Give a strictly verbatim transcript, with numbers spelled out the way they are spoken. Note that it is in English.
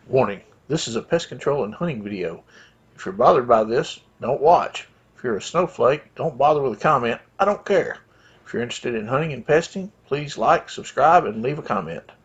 Warning, this is a pest control and hunting video. If you're bothered by this, don't watch. If you're a snowflake, don't bother with a comment. I don't care. If you're interested in hunting and pesting, please like, subscribe, and leave a comment.